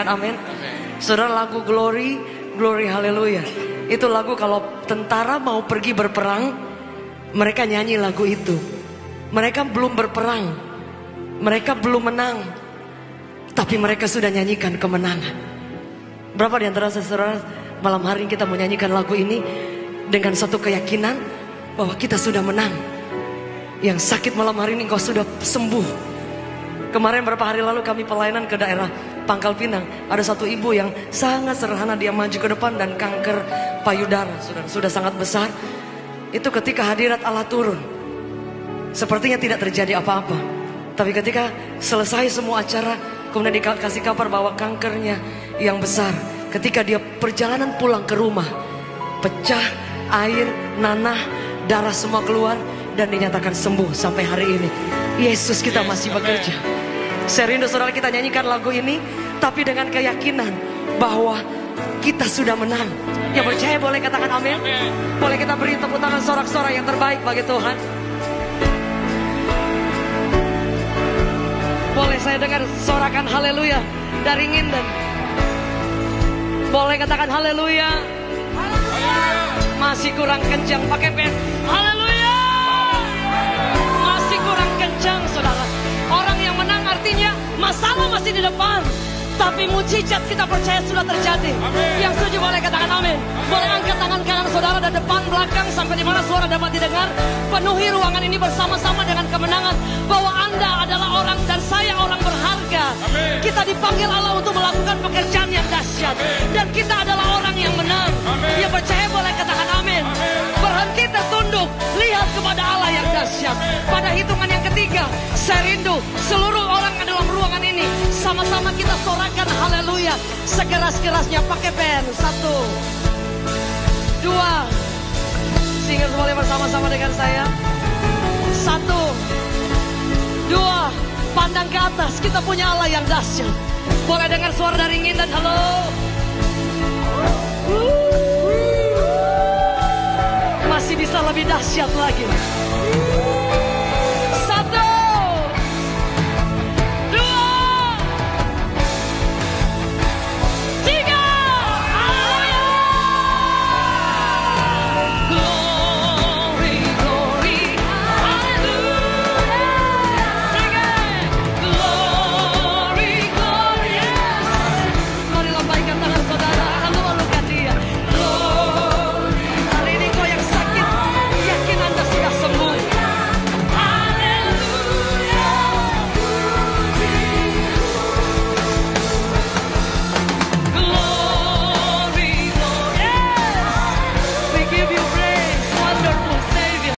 katakan amin? Saudara, lagu Glory, Glory Haleluya. Itu lagu kalau tentara mau pergi berperang, mereka nyanyi lagu itu. Mereka belum berperang, mereka belum menang, tapi mereka sudah nyanyikan kemenangan. Berapa di antara saudara malam hari kita mau nyanyikan lagu ini dengan satu keyakinan bahwa kita sudah menang. Yang sakit malam hari ini engkau sudah sembuh. Kemarin beberapa hari lalu kami pelayanan ke daerah Pangkal Pinang. Ada satu ibu yang sangat sederhana, dia maju ke depan dan kanker payudara sudah sangat besar. Itu ketika hadirat Allah turun, sepertinya tidak terjadi apa-apa. Tapi ketika selesai semua acara, kemudian dikasih kabar bahwa kankernya yang besar. Ketika dia perjalanan pulang ke rumah, pecah, air, nanah, darah semua keluar, dan dinyatakan sembuh sampai hari ini. Yesus kita masih bekerja. Saya rindu saudara kita nyanyikan lagu ini, tapi dengan keyakinan bahwa kita sudah menang. Yang percaya boleh katakan amin. Boleh kita beri tepuk tangan sorak-sorai yang terbaik bagi Tuhan. Boleh saya dengar sorakan haleluya dari Nginden. Boleh katakan haleluya. Masih kurang kencang pakai pen. Haleluya. Masih kurang kencang saudara. Orang yang menang artinya masalah masih di depan, tapi mujizat kita percaya sudah terjadi. Amin. Yang setuju boleh katakan amin. Boleh angkat tangan kanan saudara dari depan belakang sampai di mana suara dapat didengar. Penuhi ruangan ini bersama-sama dengan kemenangan bahwa Anda adalah orang dan saya orang berharga. Amin. Kita dipanggil Allah untuk melakukan pekerjaan yang dahsyat. Amin. Dan kita adalah orang yang menang. Amin. Yang percaya boleh katakan amin. Amin. Berhenti tertunduk, lihat kepada Allah yang dahsyat. Pada hitungan yang ketiga, saya rindu seluruh orang dalam ruangan ini sama-sama kita sorakan haleluya sekeras-kerasnya pakai pen. 1, 2, singers boleh bersama-sama dengan saya. 1, 2, pandang ke atas, kita punya Allah yang dahsyat. Boleh dengar suara dari Nginden, halo. Masih bisa lebih dahsyat lagi.